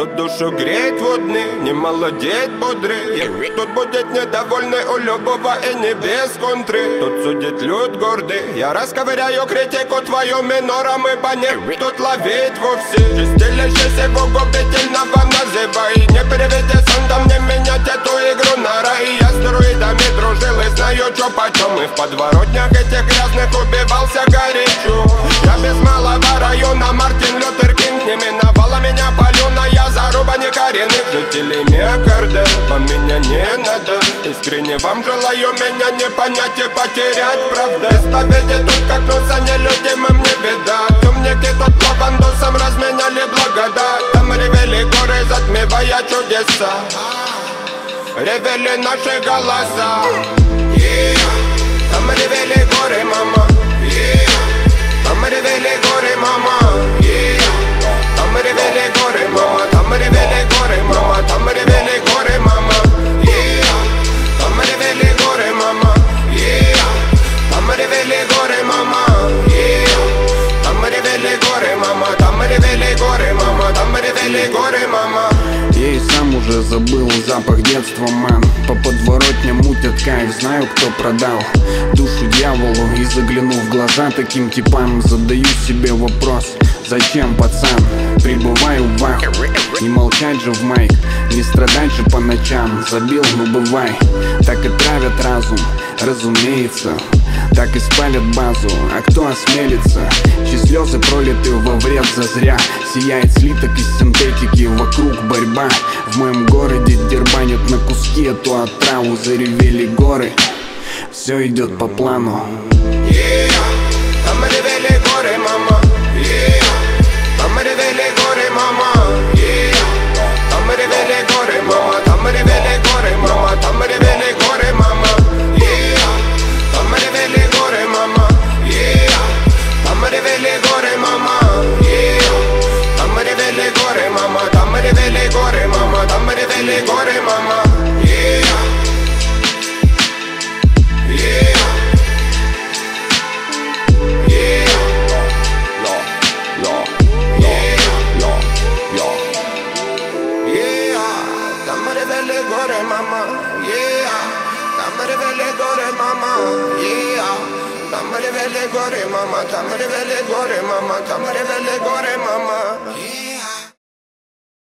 Тут душу греет водный, не молодеет бодрый. Тут будет недовольный у любого и не без контры. Тут судит люд гордый, я расковыряю критику твою минором, ибо не тут ловить вовсе. Чистилище его губительного называй. Не переведи сондом, не менять эту игру на рай. Я с друидами дружил и знаю, чё почем. И в подворотнях этих грязных убивался горячо. Я без малого района, Мартин Лютер Кинг. Не миновала меня паленая заруба некоренных жителей Миокарда. По меня не надо, искренне вам желаю меня не понять и потерять, правда. Без победы тут как носа нелюдимым не видать. Умники тут лавандосом разменяли благодать. Там ревели горы, затмевая чудеса. Ревели наши голоса. Там ревели горы, мама. Там ревели горы, мама. Там ревели горы, мама. Там ревели горы, мама. Там ревели горы, мама. Там ревели горы, мама. Там ревели горы, мама. Там ревели горы, мама. Там ревели горы, мама. Там ревели горы, мама. Я и сам уже забыл запах детства, ман. По подворотням мутят кайф, знаю, кто продал душу дьяволу. И заглянув в глаза таким типам, задаю себе вопрос: зачем, пацан? Прибываю в аху, не молчать же в майк, не страдать же по ночам. Забил, ну бывай, так и травят разум, разумеется. Так и спалят базу, а кто осмелится? Чьи слезы пролиты во вред зазря. Сияет слиток из синтетики, вокруг борьба. В моем городе дербанят на куски эту отраву. Заревели горы, все идет по плану. Там ревели горы, мама. Там ревели горы, мама. Там ревели горы, мама. Там ревели горы, мама. Там ревели горы, мама. Там ревели горы, мама. Там ревели горы, мама. Там ревели горы, мама. Там ревели горы, мама. Там ревели горы, мама. Там ревели горы, мама. Там ревели горы, мама. Там ревели горы, мама. Там ревели горы, мама. Там ревели горы, мама.